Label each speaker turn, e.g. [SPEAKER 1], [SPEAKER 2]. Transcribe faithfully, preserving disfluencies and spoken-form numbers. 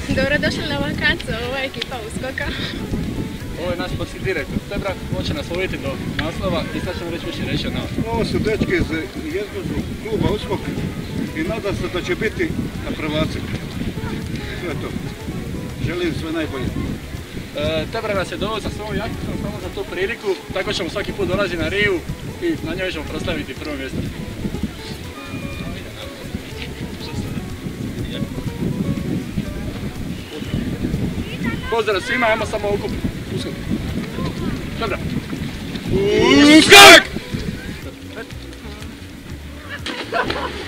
[SPEAKER 1] Dobrodošli na vakaciju, ovo je ekipa Uskoka.
[SPEAKER 2] Ovo je naš sportski direktor. Tebra hoće nas voditi do naslova i sad ćemo reći više reći o nama.
[SPEAKER 3] Ovo su dečki iz jezgru kluba Uskok i nadam se da će biti na prvaci. Sve to. Želim sve najbolje.
[SPEAKER 2] E, Tebra nas je doveo sa svojom jakicom samo za tu priliku, tako ćemo svaki put dolaziti na Riju i na njoj ćemo proslaviti prvo mjesto. Pozdrav svima, ajmo samo okup. Uskok. Dobra. Uskok!